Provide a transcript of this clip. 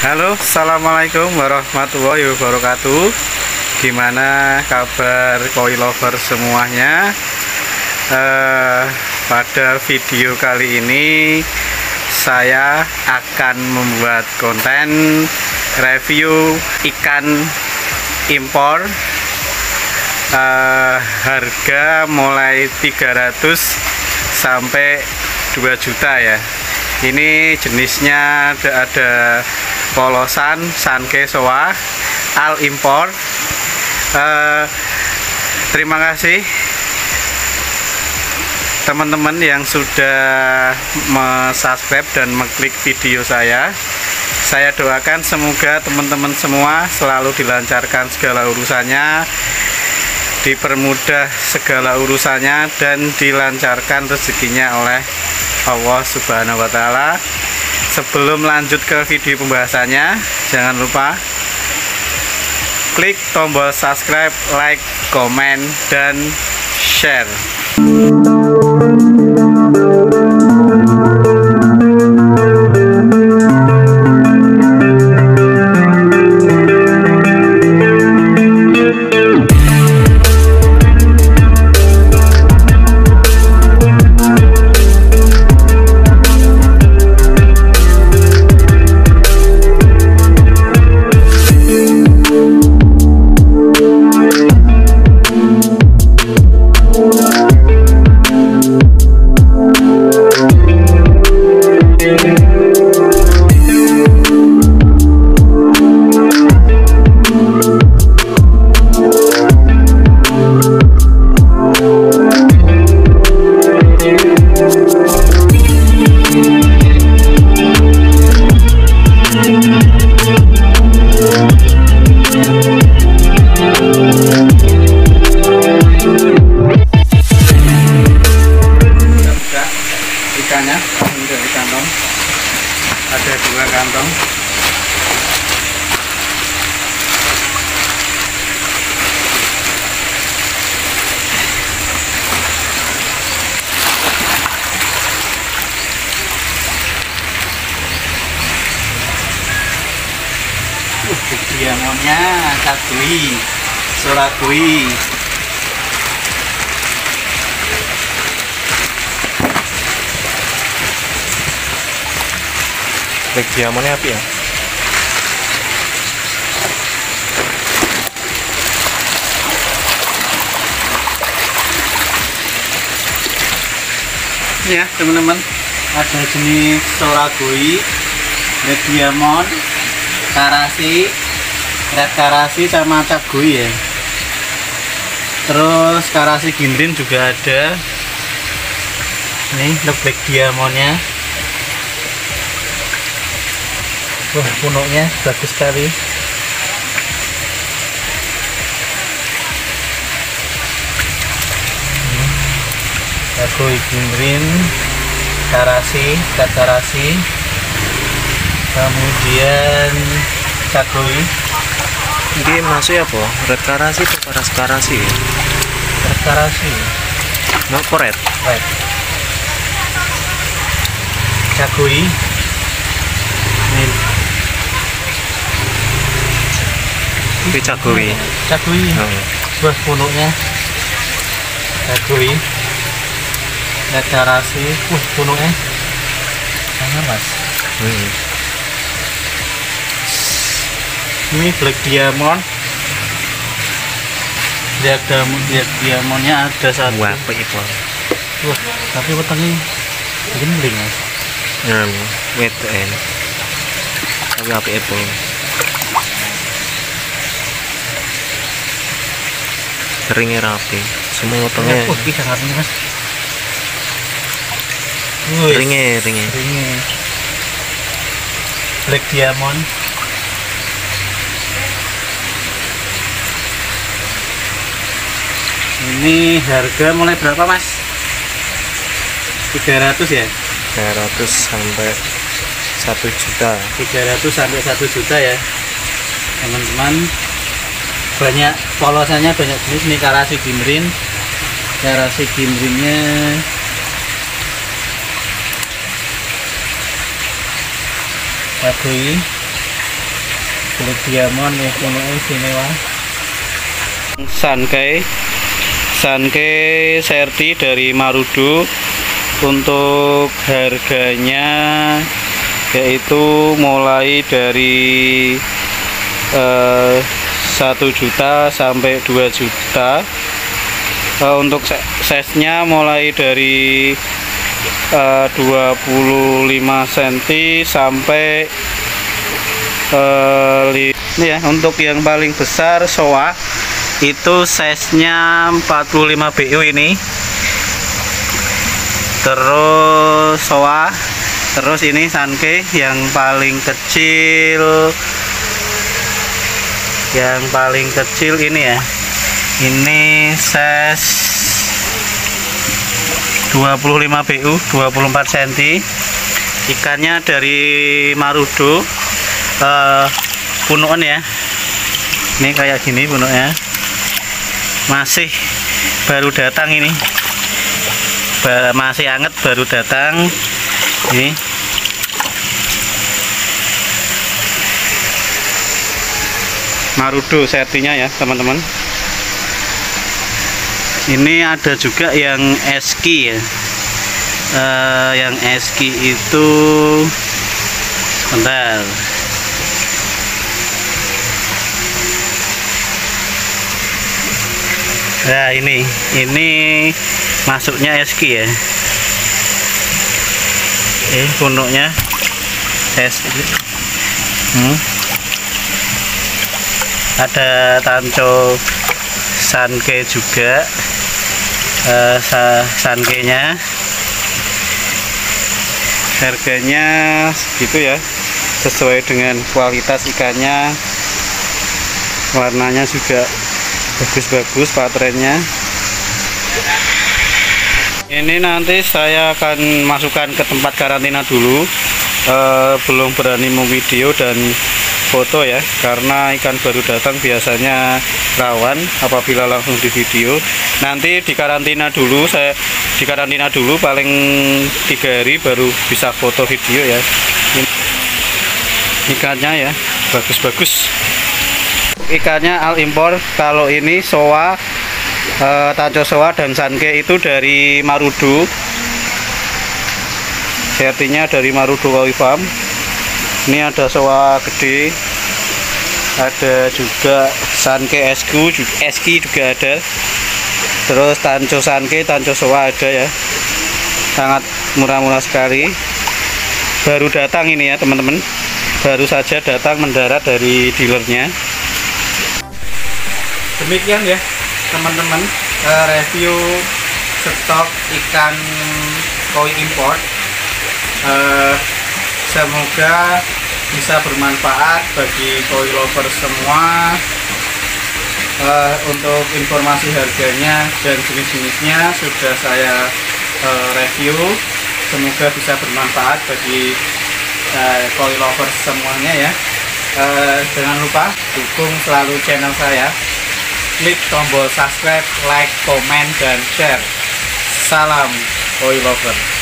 Halo, assalamualaikum warahmatullahi wabarakatuh. Gimana kabar koi lover semuanya? Pada video kali ini saya akan membuat konten review ikan impor, harga mulai 300 sampai 2 juta ya. Ini jenisnya ada polosan, sanke, soa, al impor. Terima kasih teman-teman yang sudah subscribe dan mengklik video saya. Saya doakan semoga teman-teman semua selalu dilancarkan segala urusannya, dipermudah segala urusannya, dan dilancarkan rezekinya oleh Allah Subhanahu wa Ta'ala. Sebelum lanjut ke video pembahasannya, jangan lupa klik tombol subscribe, like, komen, dan share. Ikannya dari kantong, ada 2 kantong. Diamonnya kakui, sorakui. Black diamondnya api ya? Ya teman-teman, ada jenis soragoi, red diamond, karasi, red karasi, sama cakgui ya. Terus karasi gindrin juga ada. Nih black diamondnya. Wah, punuknya bagus sekali. Cakgui gindrin, karasi, karasi, kemudian cakgui. Ini masuk apa? Red karasi atau karasi? Red karasi. Mau red? Red. Cakgui. Nih. Ini cakgui. Cakgui. Buah punuknya. Cakgui. Red karasi. Punuknya. Mana mas? Ini black diamond. Black diamondnya ada 1. Wah, apa itu? Wah, tapi wetengnya gending mas. Wet tapi apa itu? Keringnya rapi, semua potongnya. Wah, bisa rapinya mas. Ringnya. Black diamond. Ini harga mulai berapa mas? 300 ya? 300 sampai 1 juta. 300 sampai 1 juta ya teman-teman. Banyak polosannya, banyak jenis. Ini karasi gindrin. Karasi gindrinnya cakgui, kulit diamond ya kuno istimewa. Sankei Serti dari Marudu. Untuk harganya yaitu mulai dari 1 juta sampai 2 juta. Untuk size-nya mulai dari 25 cm sampai ini ya. Untuk yang paling besar Showa itu size-nya 45 BU ini. Terus Showa, terus ini Sankei yang paling kecil, ini ya. Ini size 25 BU, 24 cm. Ikannya dari Marudu, punuan ya. Ini kayak gini punuknya. Masih baru datang ini. Masih anget, baru datang. Ini Marudu sertinya ya teman-teman. Ini ada juga yang eski ya. Yang eski itu sebentar. Nah ini masuknya eski ya. Punuknya eski. Ada tanco Sankei juga. Sankei-nya harganya segitu ya, sesuai dengan kualitas ikannya. Warnanya juga bagus-bagus patternnya. Ini nanti saya akan masukkan ke tempat karantina dulu. Belum berani memvideo dan foto ya, karena ikan baru datang biasanya rawan apabila langsung di video. Nanti di karantina dulu, saya di karantina dulu paling 3 hari baru bisa foto video ya. Ikannya ya bagus-bagus. Ikannya al impor. Kalau ini Showa, tanco Showa dan Sankei itu dari Marudu. Sertinya dari Marudu Koi Farm. Ini ada Showa gede, ada juga Sankei eski juga ada. Terus tanco Sankei, tanco Showa ada ya. Sangat murah-murah sekali. Baru datang ini ya teman-teman. Baru saja datang mendarat dari dealernya. Demikian ya teman-teman, review stok ikan koi import. Semoga bisa bermanfaat bagi koi lover semua. Untuk informasi harganya dan jenis-jenisnya sudah saya review. Semoga bisa bermanfaat bagi koi lover semuanya ya. Jangan lupa dukung selalu channel saya. Klik tombol subscribe, like, komen, dan share. Salam koi lover.